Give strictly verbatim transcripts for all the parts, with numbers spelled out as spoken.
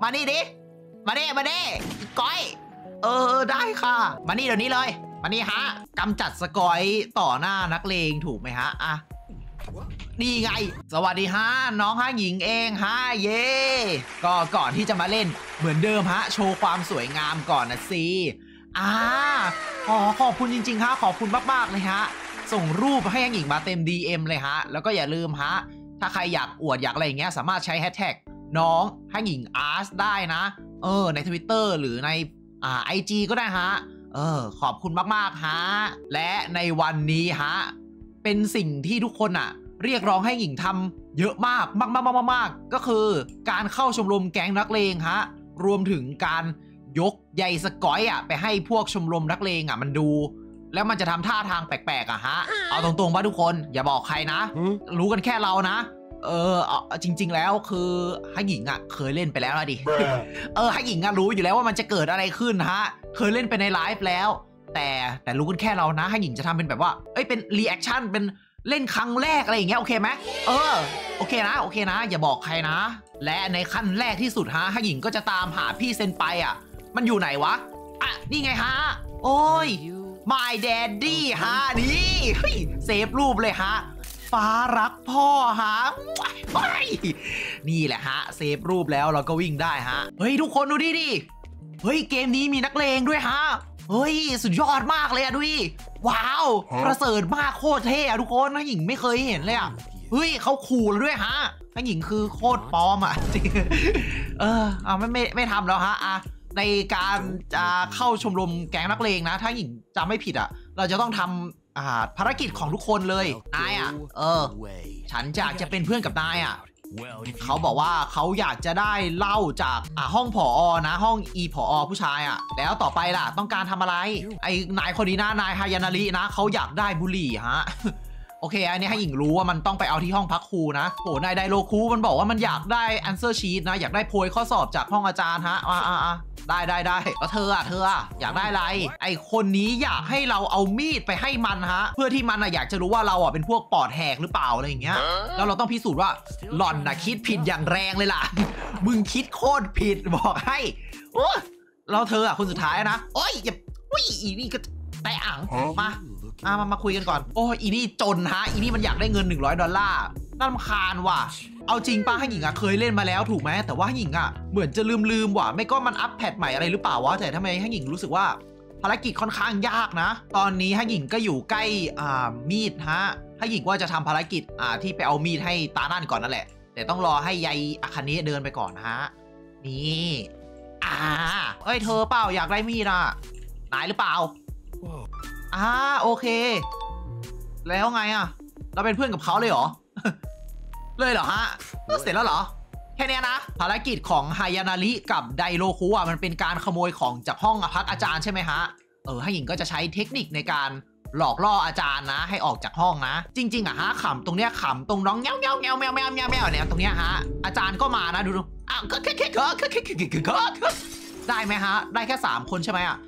มานี่ดิมาดิมาดิก้อยเออได้ค่ะมานี่เดี๋ยวนี้เลยมานี่ฮะกำจัดสกอยต่อหน้านักเลงถูกไหมฮะอ่ะนี่ไงสวัสดีฮะน้องฮะหญิงเองฮะเย่ก็ก่อนที่จะมาเล่นเหมือนเดิมฮะโชว์ความสวยงามก่อนนะสิอ่าขอขอบคุณจริงๆฮะขอบคุณมากๆเลยฮะส่งรูปให้ฮะหญิงมาเต็ม ดี เอ็ม เลยฮะแล้วก็อย่าลืมฮะถ้าใครอยากอวดอยากอะไรอย่างเงี้ยสามารถใช้แฮชแท็กน้องฮะหญิงอาร์ตได้นะเออใน Twitter หรือในอ่า ไอ จี ก็ได้ฮะเออขอบคุณมากๆฮะและในวันนี้ฮะเป็นสิ่งที่ทุกคนอะเรียกร้องให้หญิงทำเยอะมากมากมากมากมากก็คือการเข้าชมรมแก๊งนักเลงฮะรวมถึงการยกใยสกอยอะไปให้พวกชมรมนักเลงอะมันดูแล้วมันจะทำท่าทางแปลกๆอะฮะเอาตรงๆว่าทุกคนอย่าบอกใครนะรู้กันแค่เรานะเออจริงๆแล้วคือฮักหญิงอ่ะเคยเล่นไปแล้วนะดิ เออฮักหญิงอ่ะรู้อยู่แล้วว่ามันจะเกิดอะไรขึ้นฮะเคยเล่นไปในไลฟ์แล้วแต่แต่รู้กันแค่เรานะฮักหญิงจะทำเป็นแบบว่าเอ้ยเป็นรีแอคชั่นเป็นเล่นครั้งแรกอะไรอย่างเงี้ยโอเคไหมเออโอเคนะโอเคนะอย่าบอกใครนะและในขั้นแรกที่สุดฮะฮักหญิงก็จะตามหาพี่เซนไปอ่ะมันอยู่ไหนวะอ่ะนี่ไงฮะโอ้ย My Daddy ฮะนี่เซฟรูปเลยฮะฟ้ารักพ่อฮะนี่แหละฮะเซฟรูปแล้วเราก็วิ่งได้ฮะเฮ้ยทุกคนดูดิดิเฮ้ยเกมนี้มีนักเลงด้วยฮะเฮ้ยสุดยอดมากเลยอะดูดิว้าวประเสริฐมากโคตรเท่อะทุกคนนะหญิงไม่เคยเห็นเลยอะเฮ้ยเขาขู่เราด้วยฮะนะหญิงคือโคตรปลอมอะจริงเออเอาไม่ไม่ไม่ทำแล้วฮะอะในการจะเข้าชมรมแก๊งนักเลงนะถ้าหญิงจำไม่ผิดอะเราจะต้องทำภารกิจของทุกคนเลยนายอ่ะเออฉันอยากจะเป็นเพื่อนกับนายอ่ะเขาบอกว่าเขาอยากจะได้เหล้าจากอ่าห้องผอนะห้องอีผอผู้ชายอ่ะแล้วต่อไปล่ะต้องการทำอะไรไอ้นายคนนี้นะนายฮายานารินะเขาอยากได้บุหรี่ฮะโอเคอันนี้ให้หญิงรู้ว่ามันต้องไปเอาที่ห้องพักครูนะโอ้นายไดโรคุมันบอกว่ามันอยากได้ answer sheet นะอยากได้โพยข้อสอบจากห้องอาจารย์ฮะอ่าอ่าได้ได้ได้แล้วเธออ่ะเธออ่ะอยากได้อะไรไอคนนี้อยากให้เราเอามีดไปให้มันฮะเพื่อที่มันอ่ะอยากจะรู้ว่าเราอ่ะเป็นพวกปอดแหกหรือเปล่าอะไรอย่างเงี้ยแล้วเราต้องพิสูจน์ว่าหล่อนน่ะคิดผิดอย่างแรงเลยล่ะมึงคิดโคตรผิดบอกให้โอ้เราเธออ่ะคนสุดท้ายนะโอ้ยอย่าอุ้ยอีนี่ก็แต่อ่างมามามามาคุยกันก่อนโอ้อีนี่จนฮะอีนี่มันอยากได้เงินหนึ่งร้อยดอลลาร์น่ารำคาญว่ะเอาจริงป้าให้หญิงอะเคยเล่นมาแล้วถูกไหมแต่ว่าให้หญิงอะเหมือนจะลืมลืมว่ะไม่ก็มันอัปแพทใหม่อะไรหรือเปล่าวะแต่ทำไมให้หญิงรู้สึกว่าภารกิจค่อนข้างยากนะตอนนี้ให้หญิงก็อยู่ใกล้อ่ามีดฮะให้หญิงว่าจะทำภารกิจอ่าที่ไปเอามีดให้ตานั่นก่อนนั่นแหละแต่ต้องรอให้ยายอาคาเนะเดินไปก่อนนะฮะนี่อ่าเอ้ยเธอเปล่าอยากได้มีดอะนายหรือเปล่าอ่าโอเคแล้วไงอะเราเป็นเพื่อนกับเขาเลยเหรอเลยเหรอฮะเสร็จแล้วเหรอแค่นี้นะภารกิจของฮายานาริกับไดโรคุอ่ะมันเป็นการขโมยของจากห้องพักอาจารย์ใช่ไหมฮะเออให้หญิงก็จะใช้เทคนิคในการหลอกล่ออาจารย์นะให้ออกจากห้องนะจริงๆอะฮะขำตรงเนี้ยขำตรงน้องเงี้ยวเงี้ยวเงี้ยวแมวแมวแมวแมวเนี่ยตรงเนี้ยฮะอาจารย์ก็มานะดูดูอ้าวก็แค่แค่ก็แค่แค่แค่แค่ได้ไหมฮะได้แค่สามคนใช่ไหมอะ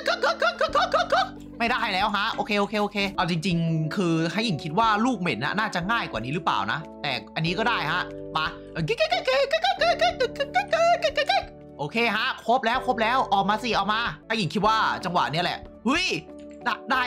ไม่ได้แล้วฮะโอเคโอเคโอเคเอาจริงๆคือให้หญิงคิดว่าลูกเหม็นนะน่าจะง่ายกว่านี้หรือเปล่านะแต่อันนี้ก็ได้ฮะมาโอเคฮะครบแล้วครบแล้วออกมาสิออกมาให้หญิงคิดว่าจังหวะนี้แหละเฮ้ยได้ได้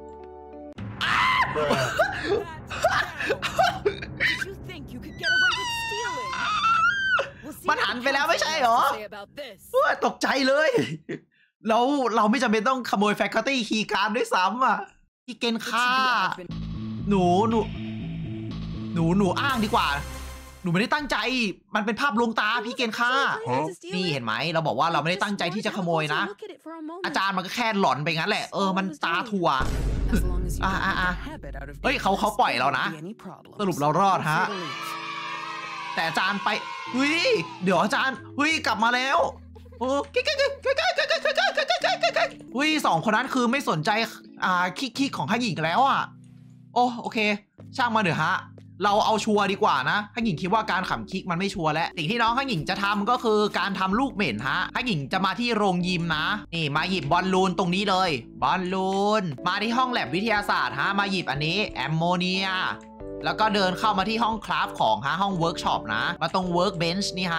มันหันไปแล้วไม่ใช่เหรอตกใจเลยเราเราไม่จำเป็นต้องขโมย faculty key card ด้วยซ้ำอ่ะพี่เกณฑ์ค่าหนูหนูหนูหนูอ้างดีกว่าหนูไม่ได้ตั้งใจมันเป็นภาพลวงตาพี่เกณฑ์ค่านี่เห็นไหมเราบอกว่าเราไม่ได้ตั้งใจที่จะขโมยนะอาจารย์มันก็แค่หลอนไปงั้นแหละเออมันตาถั่วอ่าอ่าอ่าเฮ้ยเขาเขาปล่อยเรานะสรุปเรารอดฮะแต่อาจารย์ไปเฮ้ยเดี๋ยวอาจารย์เฮ้ยกลับมาแล้วโอ้อุ้ยสองคนนั้นคือไม่สนใจอ่าคิกคิกของข้าหญิงแล้วอ่ะโอ้โอเคช่างมาเถอะฮะเราเอาชัวร์ดีกว่านะข้าหญิงคิดว่าการขำคิกมันไม่ชัวร์แล้วสิ่งที่น้องข้าหญิงจะทำก็คือการทำลูกเหม็นฮะข้าหญิงจะมาที่โรงยิมนะนี่มาหยิบบอลลูนตรงนี้เลยบอลลูนมาที่ห้องแลบวิทยาศาสตร์ฮะมาหยิบอันนี้แอมโมเนียแล้วก็เดินเข้ามาที่ห้องคราฟของฮะห้องเวิร์กช็อปนะมาตรงเวิร์กเบนช์นี่ฮะ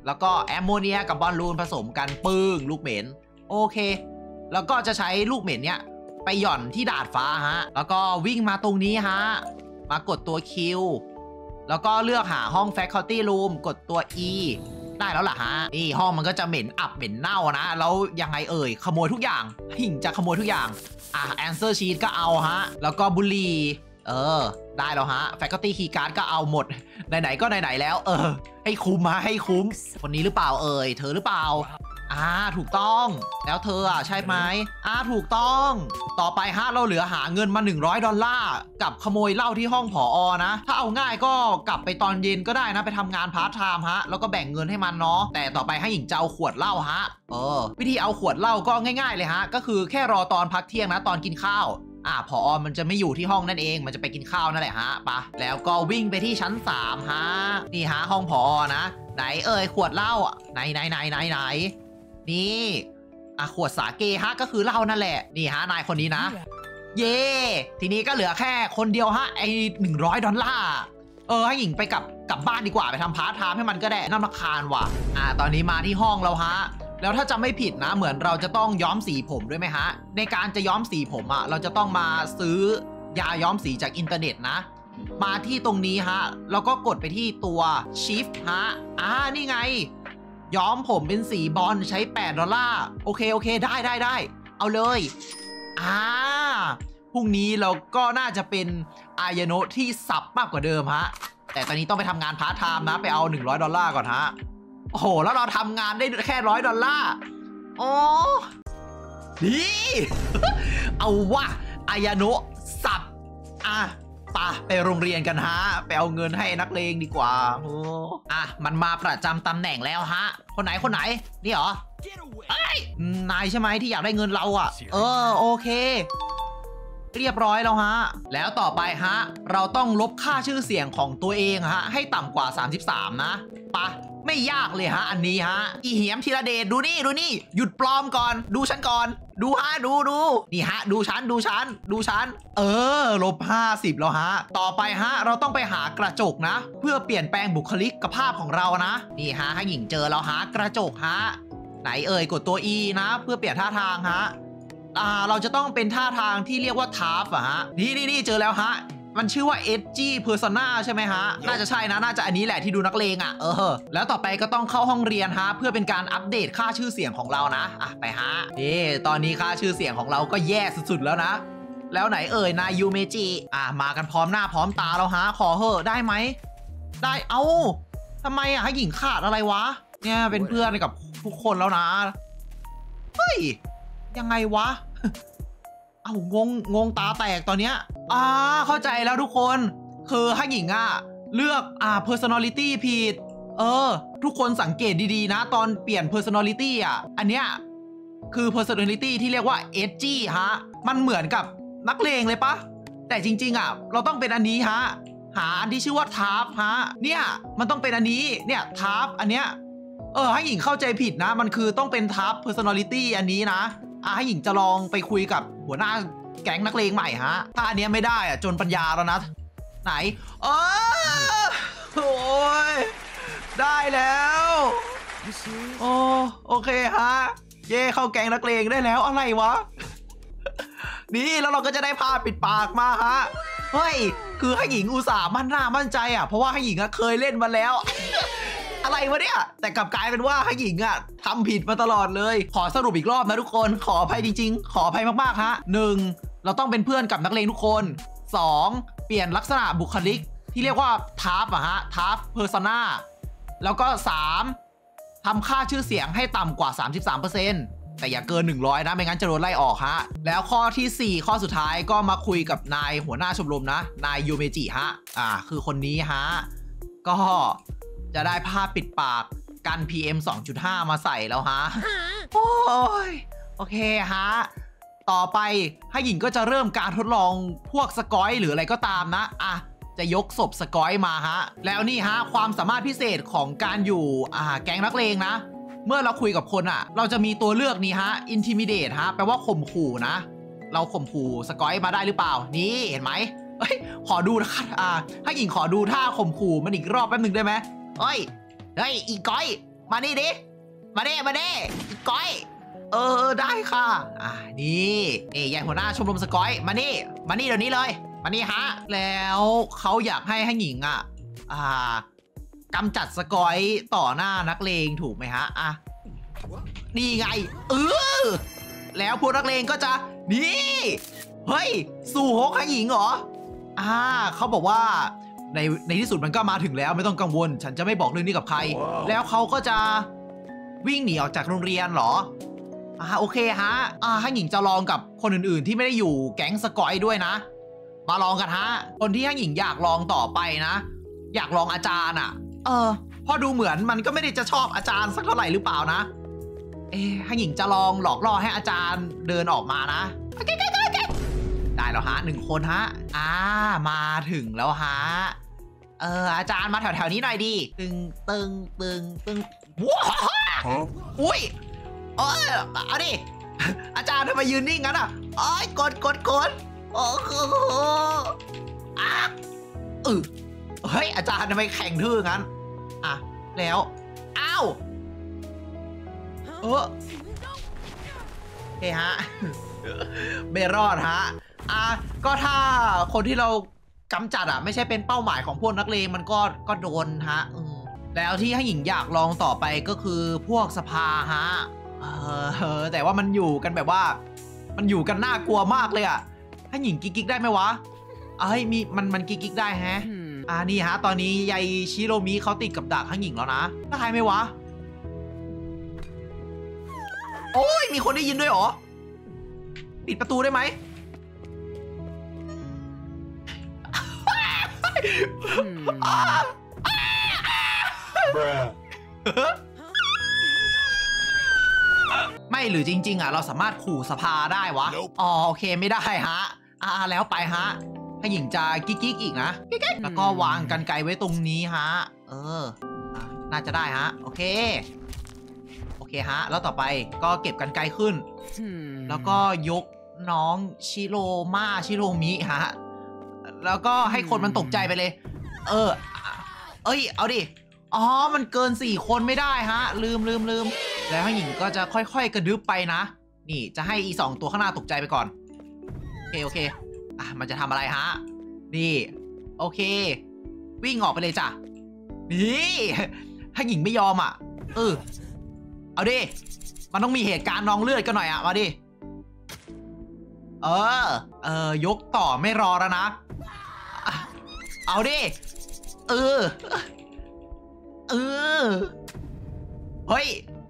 แล้วก็แอมโมเนียกับบอลลูนผสมกันปึ้งลูกเหม็นโอเคแล้วก็จะใช้ลูกเหม็นเนี้ยไปหย่อนที่ดาดฟ้าฮะแล้วก็วิ่งมาตรงนี้ฮะมากดตัว Q แล้วก็เลือกหาห้อง Faculty Room กดตัว E ได้แล้วล่ะฮะนี่ห้องมันก็จะเหม็นอับเหม็นเน่านะแล้วยังไงเอ่ยขโมยทุกอย่างหิ่งจะขโมยทุกอย่างอ่ะ Answer Sheet ก็เอาฮะแล้วก็บุหรี่เออได้แล้วฮะ Faculty Key Card ก็เอาหมดไหนๆก็ไหนๆแล้วเออให้คุ้มฮะให้คุ้มคนนี้หรือเปล่าเอ่ยเธอหรือเปล่าอ่าถูกต้องแล้วเธออ่ะใช่ไหมอ่าถูกต้องต่อไปฮะเราเหลือหาเงินมาหนึ่งร้อยดอลลาร์กับขโมยเหล้าที่ห้องผอนะถ้าเอาง่ายก็กลับไปตอนเย็นก็ได้นะไปทำงานพาร์ทไทม์ฮะแล้วก็แบ่งเงินให้มันเนาะแต่ต่อไปให้หญิงจะเอาขวดเหล้าฮะเออวิธีเอาขวดเหล้าก็ง่ายๆเลยฮะก็คือแค่รอตอนพักเที่ยงนะตอนกินข้าวอ่าผอมันจะไม่อยู่ที่ห้องนั่นเองมันจะไปกินข้าวนั่นแหละฮะปะแล้วก็วิ่งไปที่ชั้นสามฮะนี่ฮะห้องผอนะไหนเอ่ยขวดเหล้าไหนไหนไหนไหนไหนนี่อ่ะขวดสาเกฮะก็คือเหล้านั่นแหละนี่ฮะนายคนนี้นะเย่ทีนี้ก็เหลือแค่คนเดียวฮะไอหนึ่งร้อยดอลลาร์เออให้หญิงไปกลับกลับบ้านดีกว่าไปทำพาร์ทไทม์ให้มันก็ได้น่ารำคาญว่ะอ่าตอนนี้มาที่ห้องแล้วฮะแล้วถ้าจำไม่ผิดนะเหมือนเราจะต้องย้อมสีผมด้วยไหมฮะในการจะย้อมสีผมอะเราจะต้องมาซื้อยาย้อมสีจากอินเทอร์เน็ตนะมาที่ตรงนี้ฮะแล้วก็กดไปที่ตัว Shift ฮะอ่านี่ไงย้อมผมเป็นสีบอลใช้แปดดอลลาร์โอเคโอเคได้ได้ได้เอาเลยอ่าพรุ่งนี้เราก็น่าจะเป็นอายาโนะที่สับมากกว่าเดิมฮะแต่ตอนนี้ต้องไปทำงานพาร์ทไทม์นะไปเอาหนึ่งร้อยดอลลาร์ก่อนฮะโอ้โหแล้วเราทำงานได้แค่ร้อยดอลลาร์โอ้ดี เอาวะอายาโนะสับอ่ะปะไปโรงเรียนกันฮะไปเอาเงินให้นักเลงดีกว่าโอ้อ่ะมันมาประจำตำแหน่งแล้วฮะคนไหนคนไหนนี่เหรอเอ้ยนายใช่ไหมที่อยากได้เงินเราอ่ะเออโอเคเรียบร้อยแล้วฮะแล้วต่อไปฮะเราต้องลบค่าชื่อเสียงของตัวเองฮะให้ต่ำกว่าสามสิบสามนะปะไม่ยากเลยฮะอันนี้ฮะอีเหียมธีรเดชดูนี่ดูนี่หยุดปลอมก่อนดูฉันก่อนดูฮะดูดูนี่ฮะดูฉันดูฉันดูฉันเออลบห้าสิบแล้วฮะต่อไปฮะเราต้องไปหากระจกนะเพื่อเปลี่ยนแปลงบุคลิกภาพของเรานะนี่ฮะให้หญิงเจอแล้วฮะกระจกฮะไหนเอ่ยกดตัว E นะเพื่อเปลี่ยนท่าทางฮะอ่าเราจะต้องเป็นท่าทางที่เรียกว่าทาร์ฟอะฮะนี่นี่นี่เจอแล้วฮะมันชื่อว่า Edgy Persona ใช่ไหมฮะน่าจะใช่นะน่าจะอันนี้แหละที่ดูนักเลงอ่ะเออแล้วต่อไปก็ต้องเข้าห้องเรียนฮะเพื่อเป็นการอัปเดตค่าชื่อเสียงของเรานะอ่ะไปฮะนี่ตอนนี้ค่าชื่อเสียงของเราก็แย่สุดๆแล้วนะแล้วไหนเอ่ยนายยูเมจิอ่ะมากันพร้อมหน้าพร้อมตาแล้วฮะขอเหอะได้ไหมได้เอ้าทำไมอ่ะให้หญิงขาดอะไรวะเนี่ยเป็นเพื่อนกับทุกคนแล้วนะเฮ้ยยังไงวะเอ้างงงงตาแตกตอนเนี้ยอ่าเข้าใจแล้วทุกคนคือให้หญิงอ่ะเลือกอ่า personality ผิดเออทุกคนสังเกตดีๆนะตอนเปลี่ยน personality อ่ะอันเนี้ยคือ personality ที่เรียกว่า edgy ฮะมันเหมือนกับนักเลงเลยปะแต่จริงๆอ่ะเราต้องเป็นอันนี้ฮะหาอันที่ชื่อว่า Tarp ฮะเนี่ยมันต้องเป็นอันนี้เนี่ย Tarp อันเนี้ยเออให้หญิงเข้าใจผิดนะมันคือต้องเป็น Tarp personality อันนี้นะอ่ะให้หญิงจะลองไปคุยกับหัวหน้าแก๊งนักเลงใหม่ฮะถ้าอันนี้ไม่ได้อะจนปัญญาแล้วนะไหนเออโอ้ยได้แล้วโอ้โอเคฮะเย่เข้าแก๊งนักเลงได้แล้วอะไรวะนี่แล้วเราก็จะได้ผ้าปิดปากมาฮะเฮ้ยคือให้หญิงอุตส่าห์มั่นหน้ามั่นใจอ่ะเพราะว่าให้หญิงเคยเล่นมาแล้วอะไรวะเนี่ยแต่กลับกลายเป็นว่าให้หญิงอะทำผิดมาตลอดเลยขอสรุปอีกรอบนะทุกคนขออภัยจริงๆขออภัยมากๆฮะหนึ่งเราต้องเป็นเพื่อนกับนักเลงทุกคนสองเปลี่ยนลักษณะบุคลิกที่เรียกว่าทาร์ฟอะฮะทาร์ฟเพอร์ซนาแล้วก็สามทำค่าชื่อเสียงให้ต่ำกว่า สามสิบสามเปอร์เซ็นต์ แต่อย่าเกินหนึ่งร้อยนะไม่งั้นจะโดนไล่ออกฮะแล้วข้อที่สี่ข้อสุดท้ายก็มาคุยกับนายหัวหน้าชมรมนะนายยูเมจิฮะอ่าคือคนนี้ฮะก็จะได้ผ้าปิดปากกัน พี เอ็ม สองจุดห้า มาใส่แล้วฮะโอ้ยโอเคฮะต่อไปให้หญิงก็จะเริ่มการทดลองพวกสกอยหรืออะไรก็ตามนะอ่ะจะยกศพสกอยมาฮะแล้วนี่ฮะความสามารถพิเศษของการอยู่อ่าแก๊งนักเลงนะเมื่อเราคุยกับคนอ่ะเราจะมีตัวเลือกนี้ฮะ intimidate ฮะแปลว่าข่มขู่นะเราข่มขู่สกอยมาได้หรือเปล่านี่เห็นไหมเอ้ยขอดูนะครับอ่าให้หญิงขอดูท่าข่มขู่มันอีกรอบแป๊บนึงได้ไหมเฮ้ยเฮ้ยอีก้อยมมานี่ดิมาเด้มาเด้ก้อยเออได้ค่ะอ่านี่นี่ยายหัวหน้าชมรมสกอยมานี่มานี่เดี๋ยวนี้เลยมานี่ฮะแล้วเขาอยากให้ให้หญิงอ่ะอ่ากำจัดสกอยต่อหน้านักเลงถูกไหมฮะอ่ะนี่ไงเออแล้วพวกนักเลงก็จะนี่เฮ้ยสู่ฮกให้หญิงเหรออ่าเขาบอกว่าในในที่สุดมันก็มาถึงแล้วไม่ต้องกังวลฉันจะไม่บอกเรื่องนี้กับใคร wow. แล้วเขาก็จะวิ่งหนีออกจากโรงเรียนเหรออ่าโอเคฮะอ่าให้หญิงจะลองกับคนอื่นๆที่ไม่ได้อยู่แก๊งสกอยด้วยนะมาลองกันฮะคนที่ให้หญิงอยากลองต่อไปนะอยากลองอาจารย์อ่ะเออพอดูเหมือนมันก็ไม่ได้จะชอบอาจารย์สักเท่าไหร่หรือเปล่านะเอ๊ให้หญิงจะลองหลอกล่อให้อาจารย์เดินออกมานะโอเคได้แล้วฮะหนึ่งคนฮะอ่ามาถึงแล้วฮะเอออาจารย์มาแถวๆนี้หน่อยดิตึงตึงตึงตึงว้าวอุ้ยเออเอาดิอาจารย์ทำไมยืนนิ่งงั้นอ่ะโอ้ยกดกดกดโอ้โหอ่ะเออเฮ้ยอาจารย์ทำไมแข่งทื่องั้นอ่ะแล้วอ้าวเออโอเคฮะไม่รอดฮะอ่ะก็ถ้าคนที่เรากำจัดอ่ะไม่ใช่เป็นเป้าหมายของพวกนักเลงมันก็ก็โดนฮะอืมแล้วที่ให้หญิงอยากลองต่อไปก็คือพวกสภาฮะเออแต่ว่ามันอยู่กันแบบว่ามันอยู่กันน่ากลัวมากเลยอ่ะให้หญิงกิ๊กกิ๊กได้ไหมวะเอ้ยมีมันมันกิ๊กกิ๊กได้ฮะอ่านี่ฮะตอนนี้ยายชิโรมิเขาติดกับดักให้หญิงแล้วนะได้ไหมวะโอ้ยมีคนได้ยินด้วยเหรอปิดประตูได้ไหมไม่หรือจริงๆอ่ะเราสามารถขู่สภาได้วะ nope. อ๋อโอเคไม่ได้ฮะอ่าแล้วไปฮะให้หญิงจะกิ๊กๆอีกนะแล้วก็วางกันไกลไว้ตรงนี้ฮะเออน่าจะได้ฮะโอเคโอเคฮะแล้วต่อไปก็เก็บกันไกลขึ้นแล้วก็ยกน้องชิโรมาชิโรมิฮะแล้วก็ให้คนมันตกใจไปเลยเออเอ้ยเอาดิอ๋อมันเกินสี่คนไม่ได้ฮะลืมลืมลืมแล้วให้หญิงก็จะค่อยๆกระดึ๊บไปนะนี่จะให้อีสองตัวข้างหน้าตกใจไปก่อนโอเคโอเคอ่ะมันจะทำอะไรฮะนี่โอเควิ่งออกไปเลยจ้ะนี่ถ้าหญิงไม่ยอมอ่ะเออเอาดิมันต้องมีเหตุการณ์นองเลือดกันหน่อยอ่ะมาดิเออเออยกต่อไม่รอแล้วนะเอาดิเออเออเฮ้ย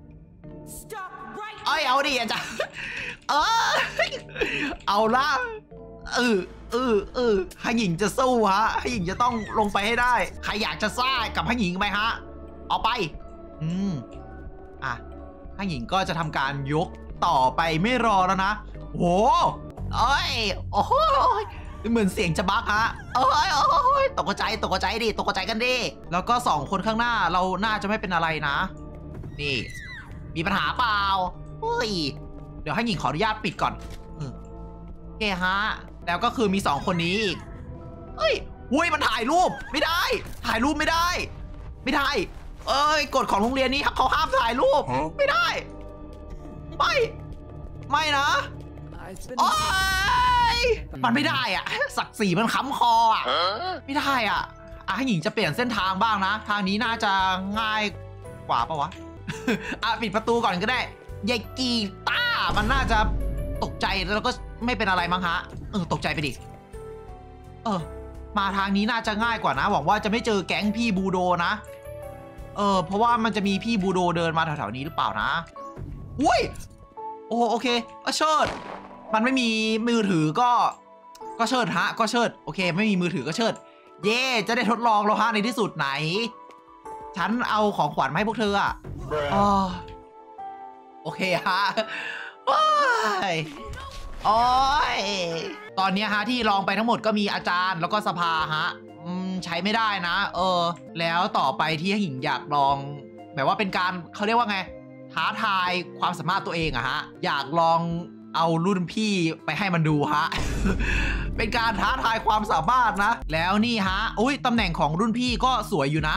เอ้ยเอาดิอาจารย์เออเอาละเออเออเออให้หญิงจะสู้ฮะให้หญิงจะต้องลงไปให้ได้ใครอยากจะซ่ากับให้หญิงไหมฮะเอาไปอืมอ่ะให้หญิงก็จะทำการยกต่อไปไม่รอแล้วนะโหเอ้ยโอ้โหเหมือนเสียงจะบักฮะเอ้ยโอ้ยตกใจตกใจดิตกใจกันดิแล้วก็สองคนข้างหน้าเราน่าจะไม่เป็นอะไรนะนี่มีปัญหาเปล่าเฮ้ยเดี๋ยวให้หญิงขออนุญาตปิดก่อนโอเคฮะแล้วก็คือมีสองคนนี้อีกเฮ้ยหุ้ยมันถ่ายรูปไม่ได้ถ่ายรูปไม่ได้ไม่ได้เอ้ยกฎของโรงเรียนนี้เขาห้ามถ่ายรูปไม่ได้ไม่ไม่นะโอ้ยมันไม่ได้อ่ะศักดิ์ศรีมันค้ำคออ่ะไม่ได้อ่ะอ่ะให้หญิงจะเปลี่ยนเส้นทางบ้างนะทางนี้น่าจะง่ายกว่าปะวะอ่ะปิดประตูก่อนก็ได้ยายกีต้ามันน่าจะตกใจแล้วก็ไม่เป็นอะไรมั้งฮะเออตกใจไปดิเออมาทางนี้น่าจะง่ายกว่านะหวังว่าจะไม่เจอแก๊งพี่บูโดนะเออเพราะว่ามันจะมีพี่บูโดเดินมาแถวๆนี้หรือเปล่านะอุ้ยโอ้โอเคก็เชิดมันไม่มีมือถือก็ก็เชิดฮะก็เชิดโอเคไม่มีมือถือก็เชิดเย่จะได้ทดลองแล้วฮะในที่สุดไหนฉันเอาของขวัญมาให้พวกเธออ่ะอ๋อโอเคฮะโอ้ยโอ้ยตอนนี้ฮะที่ลองไปทั้งหมดก็มีอาจารย์แล้วก็สภาฮะใช้ไม่ได้นะเออแล้วต่อไปที่หญิงอยากลองแบบว่าเป็นการเขาเรียกว่าไงท้าทายความสามารถตัวเองอะฮะอยากลองเอารุ่นพี่ไปให้มันดูฮะ เป็นการท้าทายความสามารถนะแล้วนี่ฮะอุ้ยตำแหน่งของรุ่นพี่ก็สวยอยู่นะ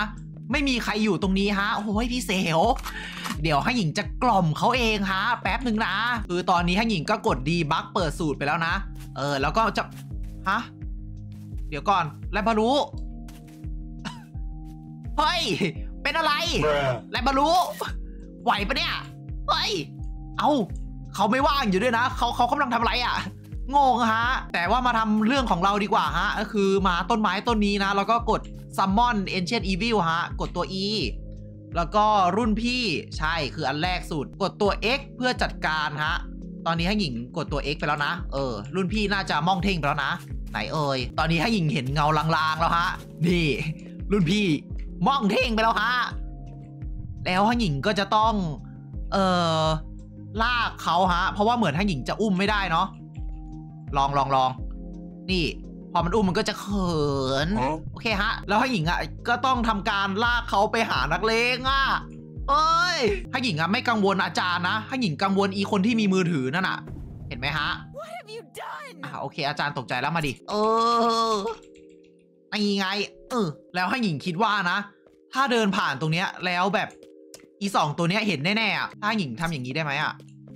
ไม่มีใครอยู่ตรงนี้ฮะโอ้ยพี่เสวเดี๋ยวให้หญิงจะกล่อมเขาเองฮะแป๊บหนึ่งนะคือตอนนี้ให้หญิงก็กดดีบักเปิดสูตรไปแล้วนะเออแล้วก็จะฮะเดี๋ยวก่อนแลบารุเฮ้ยเป็นอะไรแลบารุไหวปะเนี่ยเฮ้ยเอ้าเขาไม่ว่างอยู่ด้วยนะเขาเขากำลังทำอะไรอ่ะงงฮะแต่ว่ามาทำเรื่องของเราดีกว่าฮะก็คือมาต้นไม้ต้นนี้นะแล้วก็กด Summon Ancient Evil ฮะกดตัว E แล้วก็รุ่นพี่ใช่คืออันแรกสุดกดตัว X เพื่อจัดการฮะตอนนี้ให้หญิงกดตัว X ไปแล้วนะเออรุ่นพี่น่าจะมองเท่งไปแล้วนะไหนเอ่ยตอนนี้ให้หญิงเห็นเงาลางๆแล้วฮะนี่รุ่นพี่มองเท่งไปแล้วฮะแล้วให้หญิงก็จะต้องเออลากเขาฮะเพราะว่าเหมือนให้หญิงจะอุ้มไม่ได้เนาะลองลองลองนี่พอมันอุ้มมันก็จะเขินโอเคฮะแล้วให้หญิงอ่ะก็ต้องทำการลากเขาไปหานักเลงอ่ะเอ้ยให้หญิงอ่ะไม่กังวลอาจารย์นะให้หญิงกังวลอีคนที่มีมือถือนั่นน่ะเห็นไหมฮะอ่าโอเคอาจารย์ตกใจแล้วมาดิเออไงไงเออแล้วให้หญิงคิดว่านะถ้าเดินผ่านตรงเนี้ยแล้วแบบอีสองตัวเนี้ยเห็นแน่ๆอ่ะถ้าหญิงทำอย่างนี้ได้ไหมอ่ะ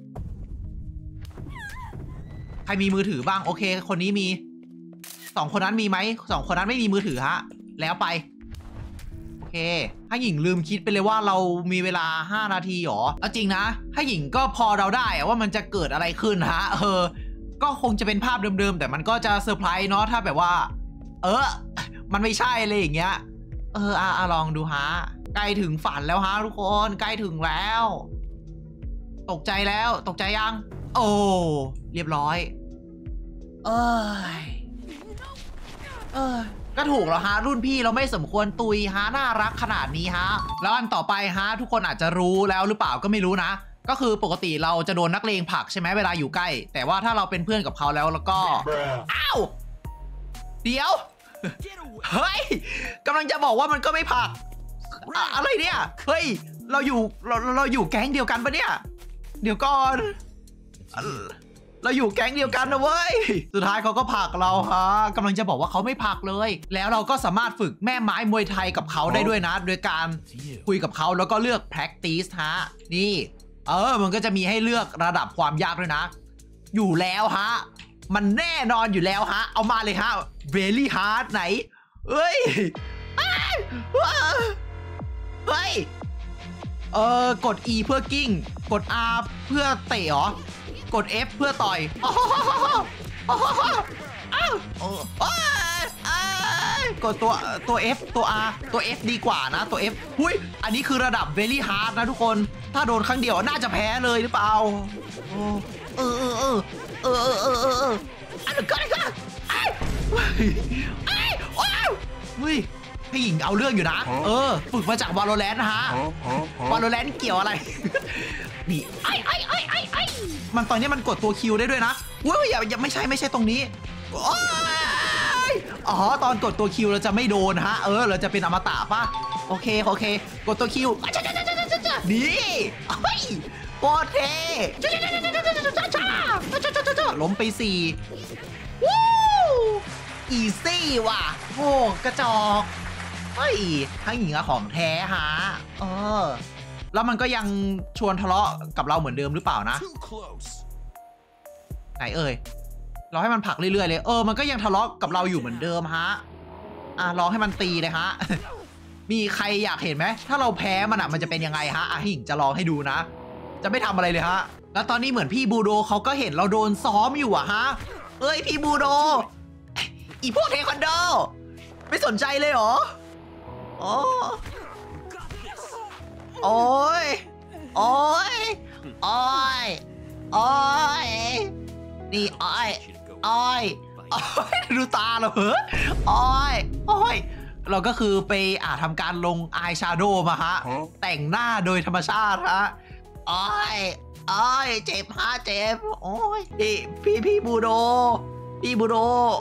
ใครมีมือถือบ้างโอเคคนนี้มีสองคนนั้นมีไหมสองคนนั้นไม่มีมือถือฮะแล้วไปโอเคให้หญิงลืมคิดไปเลยว่าเรามีเวลาห้านาทีหรอเอาจริงนะให้หญิงก็พอเราได้ว่ามันจะเกิดอะไรขึ้นฮะเออก็คงจะเป็นภาพเดิมๆแต่มันก็จะเซอร์ไพรส์เนาะถ้าแบบว่าเออมันไม่ใช่เลยอย่างเงี้ยเอออ่ะลองดูฮะใกล้ถึงฝันแล้วฮะทุกคนใกล้ถึงแล้วตกใจแล้วตกใจยังโอ้เรียบร้อยเอ้ยเออก็ถูกแล้วฮะรุ่นพี่เราไม่สมควรตุยฮะน่ารักขนาดนี้ฮะแล้วอันต่อไปฮะทุกคนอาจจะรู้แล้วหรือเปล่าก็ไม่รู้นะก็คือปกติเราจะโดนนักเลงผลักใช่ไหมเวลาอยู่ใกล้แต่ว่าถ้าเราเป็นเพื่อนกับเขาแล้วแล้วก็อ้าวเดี๋ยวเฮ้ยกำลังจะบอกว่ามันก็ไม่ผลักอะอะไรเนี่ยเฮ้ยเราอยู่เราเราอยู่แก๊งเดียวกันปะเนี่ยเดี๋ยวก่อนเราอยู่แก๊งเดียวกันนะเว้ยสุดท้ายเขาก็ผลักเราฮะกำลังจะบอกว่าเขาไม่ผลักเลยแล้วเราก็สามารถฝึกแม่ไม้มวยไทยกับเขาได้ด้วยนะโดยการคุยกับเขาแล้วก็เลือก practice ฮะนี่เออมันก็จะมีให้เลือกระดับความยากด้วยนะอยู่แล้วฮะมันแน่นอนอยู่แล้วฮะเอามาเลยฮะ very hard ไหนเอ้ยเฮ้ยเออกด E เพื่อกิ้งกด R เพื่อเตะหรอกด F เพื่อต่อยกดตัวตัว F ตัว R ตัว F ดีกว่านะตัว F หุ้ยอันนี้คือระดับ very hard นะทุกคนถ้าโดนครั้งเดียวน่าจะแพ้เลยหรือเปล่าเออเออเออเออเออเออเออเอออันนี้ก็ได้ก็ไอ้ไอ้ว้าวเฮ้ยพี่หญิงเอาเรื่องอยู่นะเออฝึกมาจาก Valorant นะฮะ Valorant เกี่ยวอะไรนี่ไอ้ไอ้ไอ้ไอ้ไอ้มันตอนนี้มันกดตัวคิวได้ด้วยนะเว้ยอย่าอย่าไม่ใช่ไม่ใช่ตรงนี้อ๋อตอนกดตัวคิวเราจะไม่โดนฮะเออเราจะเป็นอมตะป่ะโอเคโอเคกดตัวคิวนี่เฮ้ยโคตรเท่ล้มไปสี่วู้อีซี่ว่ะโอ้กระจอกเฮ้ยทั้งหญิงอะของแท้ฮะเออแล้วมันก็ยังชวนทะเลาะกับเราเหมือนเดิมหรือเปล่านะไหนเอ่ยเราให้มันผลักเรื่อยๆเลยเออมันก็ยังทะเลาะกับเราอยู่เหมือนเดิมฮะอ่ะลองให้มันตีเลยฮะ มีใครอยากเห็นไหมถ้าเราแพ้มันอะมันจะเป็นยังไงฮะอ่ะหญิงจะลองให้ดูนะจะไม่ทำอะไรเลยฮะแล้วตอนนี้เหมือนพี่บูโดเขาก็เห็นเราโดนซ้อมอยู่อะฮะเอ้ยพี่บูโดอีพวกเทควันโดไม่สนใจเลยเหรอโอ้โอ้ยโอ้ยโอ้ยโอ้ยนี่โอ้ยโอ้ยโอ้ยดูตาเราเหรอโอ้ยโอ้ยเราก็คือไปอ่าทำการลงอายแชโดว์มาฮะแต่งหน้าโดยธรรมชาติฮะโอ้ยโอ้ยเจ็บฮะเจ็บโอ้ยพี่พี่พี่บูโดพี่บูโด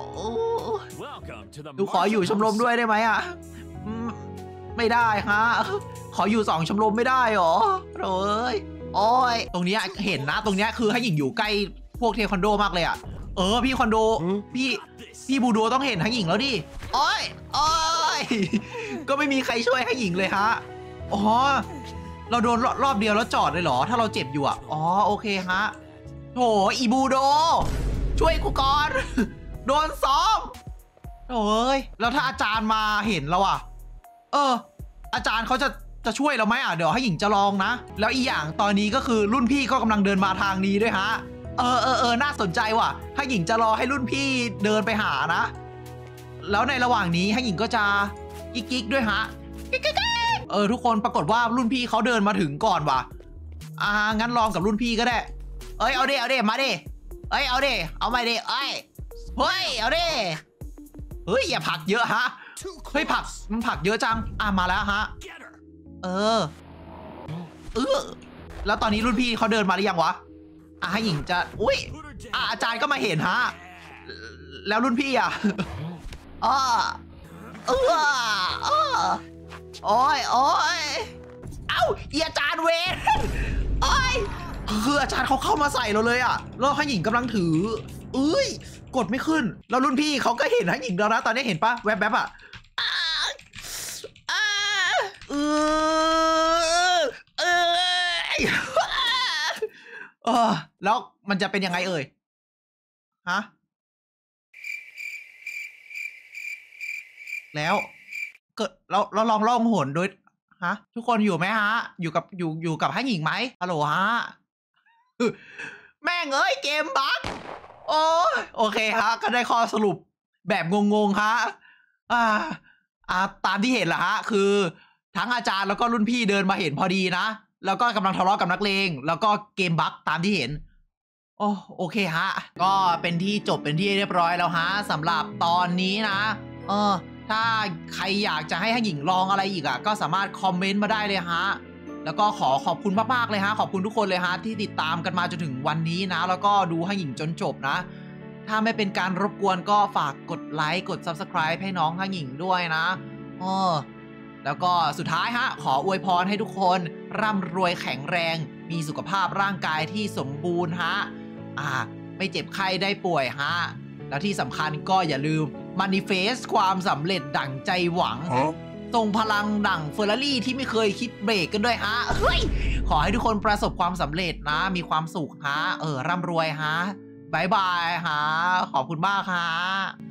ดูขออยู่ชมรมด้วยได้ไหมอ่ะไม่ได้ฮะขออยู่สองชมรมไม่ได้หรอโอ้ยโอ้ยตรงนี้เห็นนะตรงนี้คือให้หญิงอยู่ใกล้พวกเทควันโดมากเลยอ่ะเออพี่คอนโดพี่พี่บูโดต้องเห็นฮังหญิงแล้วดิโอ้ยโอ้ยก็ไม่มีใครช่วยฮังหญิงเลยฮะอ๋อเราโดนรอบเดียวแล้วจอดเลยเหรอถ้าเราเจ็บอยู่อ่ะอ๋อโอเคฮะโถอีบูโดช่วยกูก่อนโดนซ้อมโอ้ยแล้วถ้าอาจารย์มาเห็นเราอ่ะเอออาจารย์เขาจะจะช่วยเราไหมอ่ะเดี๋ยวให้หญิงจะลองนะแล้วอีกอย่างตอนนี้ก็คือรุ่นพี่ก็กำลังเดินมาทางนี้ด้วยฮะเออเออเออน่าสนใจว่ะให้หญิงจะรอให้รุ่นพี่เดินไปหานะแล้วในระหว่างนี้ให้หญิงก็จะกิ๊กกิ๊กด้วยฮะกิ๊กกิ๊กเออทุกคนปรากฏว่ารุ่นพี่เขาเดินมาถึงก่อนว่ะอ่างั้นลองกับรุ่นพี่ก็ได้เอ้ยเอาดิเอาดิมาดิเอ้ยเอาดิเอาไปดิเอ้ยเฮ้ยเอาดิเฮ้ยอย่าผลักเยอะฮะเฮ้ยผลักมันผลักเยอะจังอ่ะมาแล้วฮะเออเออแล้วตอนนี้รุ่นพี่เขาเดินมาหรือยังวะอ่ะให้หญิงจะอุ้ยอ่ะอาจารย์ก็มาเห็นฮะแล้วรุ่นพี่อ่ะอ้อเออเออโอ้ยโอ้ยเอ้าเอียอาจารย์เวรโอ้ยคืออาจารย์เขาเข้ามาใส่เราเลยอ่ะแล้วให้หญิงกำลังถือเอ้ยกดไม่ขึ้นแล้วรุ่นพี่เขาก็เห็นให้หญิงแล้วนะตอนนี้เห็นปะแวบๆอ่ะเออเออเออแล้วมันจะเป็นยังไงเอ่ยฮะแล้วเกิดเราเราลองล่องหนโดยฮะทุกคนอยู่ไหมฮะอยู่กับอยู่อยู่กับให้หญิงไหมฮัลโหลฮะแม่งเอ้ยเกมบั๊กโอ้โอเคฮะก็ได้ข้อสรุปแบบงงๆฮะอ่าอ่าตามที่เห็นแหละฮะคือทั้งอาจารย์แล้วก็รุ่นพี่เดินมาเห็นพอดีนะแล้วก็กำลังทะเลาะกับนักเลงแล้วก็เกมบั๊กตามที่เห็นโอ้โอเคฮะก็เป็นที่จบเป็นที่เรียบร้อยแล้วฮะสำหรับตอนนี้นะเออถ้าใครอยากจะให้ให้หญิงลองอะไรอีกอ่ะก็สามารถคอมเมนต์มาได้เลยฮะแล้วก็ขอขอบคุณมากๆเลยฮะขอบคุณทุกคนเลยฮะที่ติดตามกันมาจนถึงวันนี้นะแล้วก็ดูให้หญิงจนจบนะถ้าไม่เป็นการรบกวนก็ฝากกดไลค์กด ซับสไครบ์ ให้น้องให้หญิงด้วยนะเออแล้วก็สุดท้ายฮะขออวยพรให้ทุกคนร่ำรวยแข็งแรงมีสุขภาพร่างกายที่สมบูรณ์ฮะอ่าไม่เจ็บไข้ได้ป่วยฮะแล้วที่สำคัญก็อย่าลืมมานิเฟสความสำเร็จดั่งใจหวังทรงพลังดั่งเฟอร์รารี่ที่ไม่เคยคิดเบรกกันด้วยฮะเฮ้ยขอให้ทุกคนประสบความสำเร็จนะมีความสุขฮะเออร่ำรวยฮะบายบายฮะขอบคุณมากฮะ